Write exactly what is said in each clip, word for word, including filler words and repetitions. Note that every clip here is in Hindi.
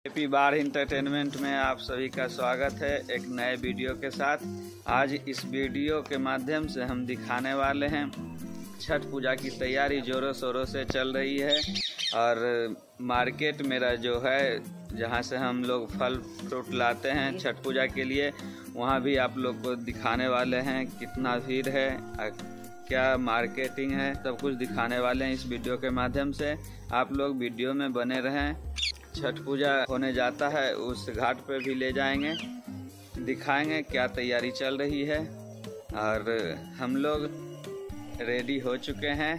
हैप्पी बार इंटरटेनमेंट में आप सभी का स्वागत है एक नए वीडियो के साथ। आज इस वीडियो के माध्यम से हम दिखाने वाले हैं छठ पूजा की तैयारी जोरों शोरों से चल रही है और मार्केट मेरा जो है जहां से हम लोग फल फ्रूट लाते हैं छठ पूजा के लिए, वहां भी आप लोग को दिखाने वाले हैं कितना भीड़ है, क्या मार्केटिंग है, सब कुछ दिखाने वाले हैं इस वीडियो के माध्यम से। आप लोग वीडियो में बने रहें। छठ पूजा होने जाता है, उस घाट पे भी ले जाएंगे, दिखाएंगे क्या तैयारी चल रही है। और हम लोग रेडी हो चुके हैं,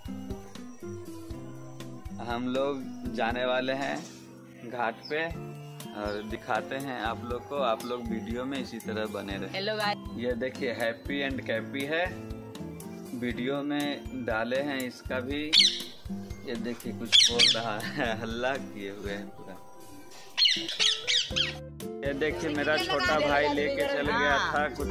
हम लोग जाने वाले हैं घाट पे और दिखाते हैं आप लोग को। आप लोग वीडियो में इसी तरह बने रहे। हेलो गाइस, ये देखिए हैप्पी एंड कैपी है, वीडियो में डाले हैं इसका भी। ये देखिए कुछ बोल रहा है, हल्ला किए हुए हैं पूरा। ये देखिए मेरा छोटा भाई लेके चल गया था कुछ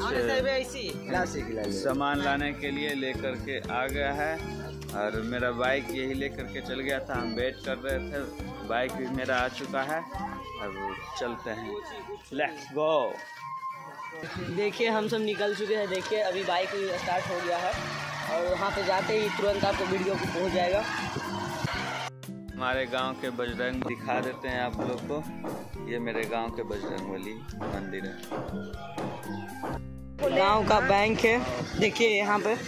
सामान लाने के लिए, लेकर के आ गया है और मेरा बाइक यही लेकर के चल गया था। हम वेट कर रहे थे, बाइक भी मेरा आ चुका है, अब चलते हैं, लेट्स गो। देखिए हम सब निकल चुके हैं। देखिए अभी बाइक स्टार्ट हो गया है और वहाँ पे जाते ही तुरंत आपको वीडियो को पहुँच जाएगा। हमारे गांव के बजरंग दिखा देते हैं आप लोग को। ये मेरे गांव के बजरंगबली मंदिर है, गांव का बैंक है। देखिए यहाँ पे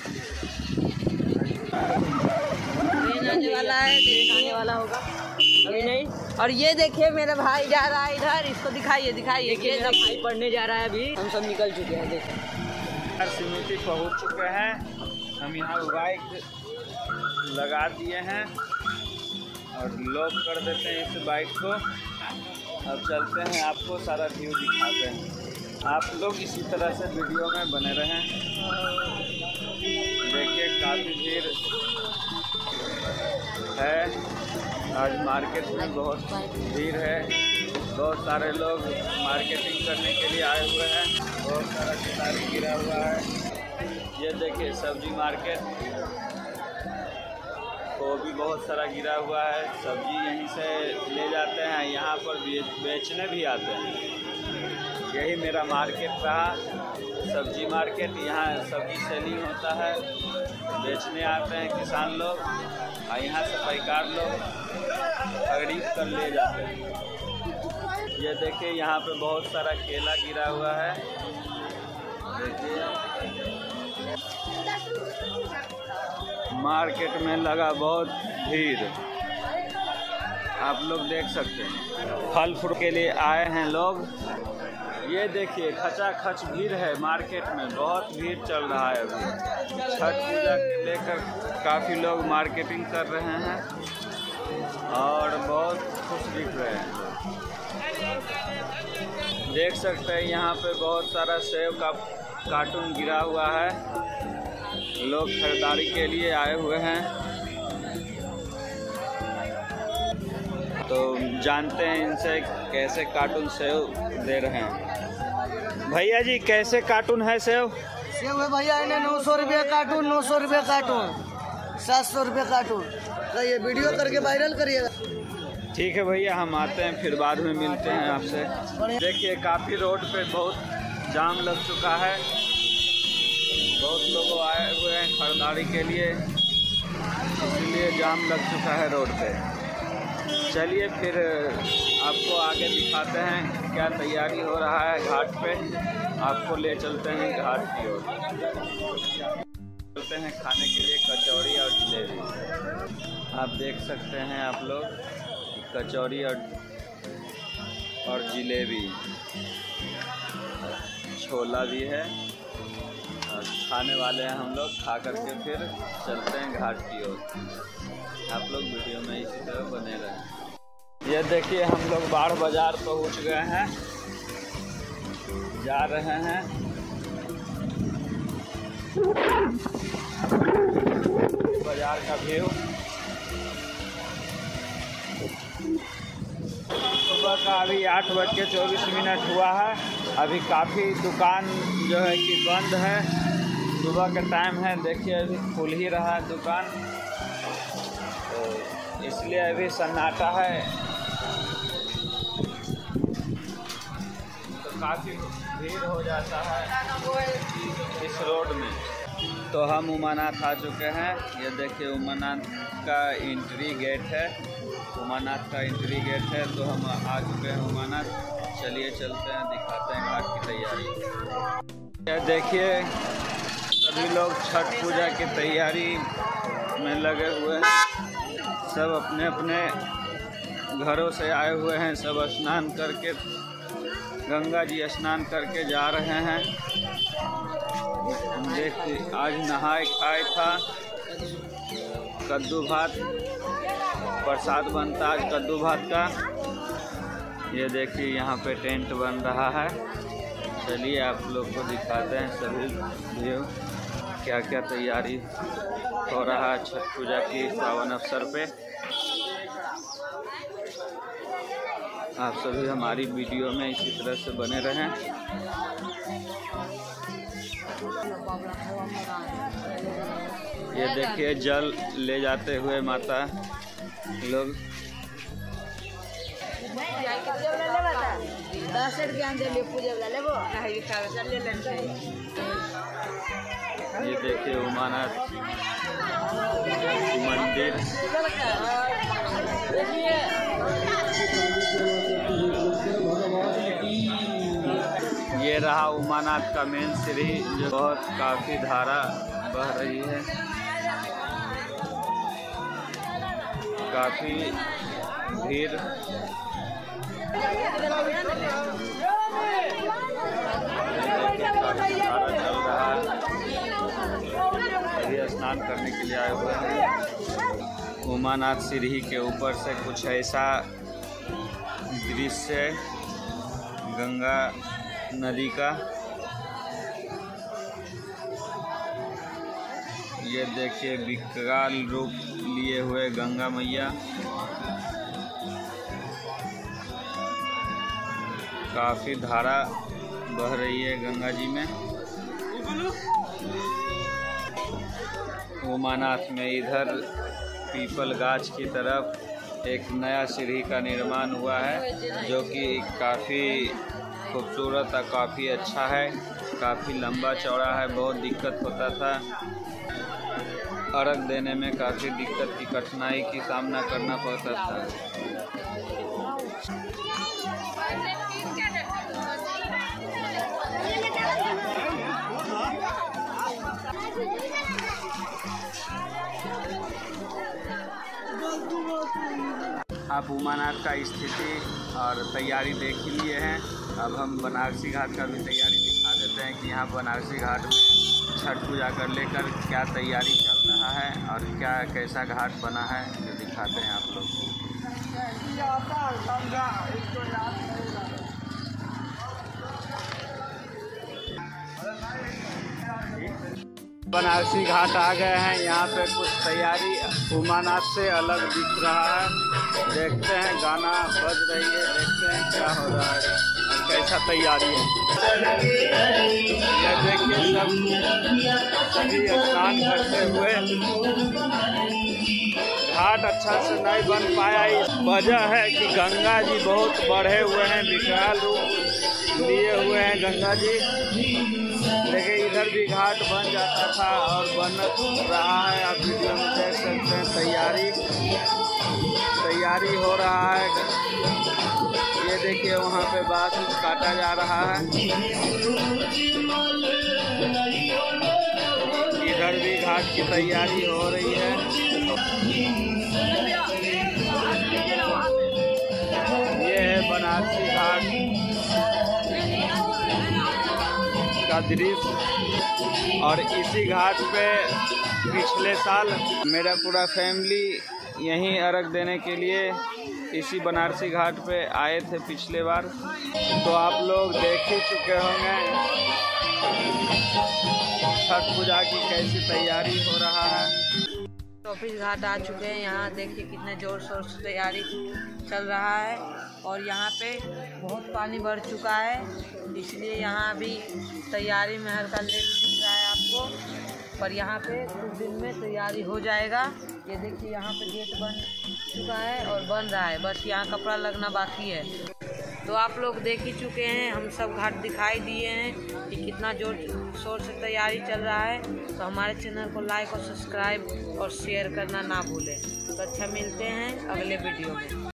ट्रेन आने वाला है, ट्रेन आने वाला होगा अभी नहीं। और ये देखिए मेरा भाई जा रहा है इधर, इसको दिखाइए दिखाइए। ये सब भाई पढ़ने जा रहा है अभी। हम सब निकल चुके हैं। देखिए समिति पहुंच चुके हैं, हम यहाँ बाइक लगा दिए हैं और लॉक कर देते हैं इस बाइक को। अब चलते हैं, आपको सारा व्यू दिखाते हैं। आप लोग इसी तरह से वीडियो में बने रहें। देखिए काफ़ी भीड़ है, आज मार्केट में बहुत भीड़ है, बहुत सारे लोग मार्केटिंग करने के लिए आए हुए हैं, बहुत सारा किताबी गिरा हुआ है। ये देखिए सब्जी मार्केट, वो भी बहुत सारा गिरा हुआ है। सब्जी यहीं से ले जाते हैं, यहाँ पर बेचने भी आते हैं। यही मेरा मार्केट रहा, सब्जी मार्केट। यहाँ सब्जी सेलिंग होता है, बेचने आते हैं किसान लोग और यहाँ से पैकार लोग खरीद कर ले जाते हैं। ये देखिए यहाँ पे बहुत सारा केला गिरा हुआ है, देखिए मार्केट में लगा बहुत भीड़, आप लोग देख सकते हैं। फल फ्रूट के लिए आए हैं लोग। ये देखिए खचाखच भीड़ है मार्केट में, बहुत भीड़ चल रहा है अभी। छठ पूजा के लेकर काफ़ी लोग मार्केटिंग कर रहे हैं और बहुत खुश दिख रहे हैं। देख सकते हैं यहाँ पे बहुत सारा सेब का कार्टून गिरा हुआ है, लोग खरीदारी के लिए आए हुए हैं। तो जानते हैं इनसे कैसे कार्टून सेव दे रहे हैं। भैया जी कैसे कार्टून है सेव? सेव है भैया इन्हें नौ सौ रुपया कार्टून, नौ सौ रुपया कार्टून, सात सौ रुपया कार्टून। तो ये वीडियो करके वायरल करिएगा। ठीक है भैया, हम आते हैं फिर बाद में मिलते हैं आपसे। देखिए काफ़ी रोड पे बहुत जाम लग चुका है, बहुत लोग आए हुए हैं खरीदारी के लिए, इसलिए जाम लग चुका है रोड पे। चलिए फिर आपको आगे दिखाते हैं क्या तैयारी हो रहा है घाट पे, आपको ले चलते हैं घाट की ओर। चलते हैं खाने के लिए कचौड़ी और जलेबी। आप देख सकते हैं आप लोग कचौड़ी और और जलेबी, छोला भी है और खाने वाले हैं हम लोग। खा करके फिर चलते हैं घाट की ओर। आप लोग वीडियो में इसी तरह बने रहें। ये देखिए हम लोग बाढ़ बाजार पहुंच गए हैं, जा रहे हैं। बाजार का व्यू, सुबह का अभी आठ बज के चौबीस मिनट हुआ है। अभी काफ़ी दुकान जो है कि बंद है, सुबह का टाइम है। देखिए अभी खुल ही रहा है दुकान, तो इसलिए अभी सन्नाटा है। काफ़ी भीड़ हो जाता है इस रोड में। तो हम उमानाथ आ चुके हैं। ये देखिए उमानाथ का एंट्री गेट है। उमानाथ का एंट्री गेट है। तो हम आ चुके हैं उमानाथ। चलिए चलते हैं, दिखाते हैं घाट की तैयारी। ये देखिए सभी लोग छठ पूजा की तैयारी में लगे हुए हैं। सब अपने अपने घरों से आए हुए हैं। सब स्नान करके, गंगा जी स्नान करके जा रहे हैं। देखिए आज नहाए खाए था, कद्दू भात प्रसाद बनता आज कद्दू भात का। ये देखिए यहाँ पे टेंट बन रहा है। चलिए आप लोग को दिखाते हैं सभी व्यू, क्या क्या तैयारी हो रहा है छठ पूजा की पावन अवसर पे। आप सभी हमारी वीडियो में इसी तरह से बने रहें। ये देखिए जल ले जाते हुए माता लोग। ये देखिए उमानाथ मंदिर। ये रहा उमानाथ का मेन सीढ़ी, जो बहुत काफ़ी धारा बह रही है। काफ़ी भीड़ चल रहा है। सभी स्नान करने के लिए आए हुए हैं। उमानाथ सीढ़ी के ऊपर से कुछ ऐसा दृश्य गंगा नदी का। ये देखिए विकराल रूप लिए हुए गंगा मैया। काफ़ी धारा बह रही है गंगा जी में। उमानाथ में इधर पीपल गाछ की तरफ एक नया सीढ़ी का निर्माण हुआ है, जो कि काफ़ी खूबसूरत और काफ़ी अच्छा है। काफ़ी लंबा चौड़ा है। बहुत दिक्कत होता था अर्घ देने में, काफ़ी दिक्कत की कठिनाई की सामना करना पड़ता था। आप उमानाथ का स्थिति और तैयारी देख ही लिए हैं। अब हम बनारसी घाट का भी तैयारी दिखा देते हैं कि यहाँ बनारसी घाट में छठ पूजा कर लेकर क्या तैयारी चल रहा है और क्या कैसा घाट बना है, जो दिखाते हैं आप लोग। बनारसी घाट आ गए हैं। यहाँ पे कुछ तैयारी उमानाथ से अलग दिख रहा है। देखते हैं, गाना बज रही है, देखते हैं क्या हो रहा है और कैसा तैयारी है। ये देखिए सब सभी स्नान करते हुए। घाट अच्छा से नहीं बन पाया, इस वजह है कि गंगा जी बहुत बढ़े हुए हैं, विकराल रूप लिए हुए हैं गंगा जी। लेकिन इधर भी घाट बन जाता था और बन रहा है। आप वीडियो में देख सकते हैं तैयारी तैयारी हो रहा है। ये देखिए वहाँ पे बाँस काटा जा रहा है। इधर भी घाट की तैयारी हो रही है। ये है बनारसी घाट का दृश्य। और इसी घाट पे पिछले साल मेरा पूरा फैमिली यहीं अर्घ देने के लिए इसी बनारसी घाट पे आए थे पिछले बार। तो आप लोग देख ही चुके होंगे छठ पूजा की कैसी तैयारी हो रहा है। टॉपिस घाट आ चुके हैं। यहाँ देखिए कितने जोर शोर से तैयारी चल रहा है और यहाँ पे बहुत पानी बढ़ चुका है, इसलिए यहाँ भी तैयारी में हल्का लेट दिख रहा है आपको, पर यहाँ पे कुछ दिन में तैयारी हो जाएगा। ये देखिए यहाँ पे गेट बन चुका है और बन रहा है, बस यहाँ कपड़ा लगना बाकी है। तो आप लोग देख ही चुके हैं, हम सब घाट दिखाई दिए हैं कि कितना जोर शोर से तैयारी चल रहा है। तो हमारे चैनल को लाइक और सब्सक्राइब और शेयर करना ना भूलें। तो अच्छा, मिलते हैं अगले वीडियो में।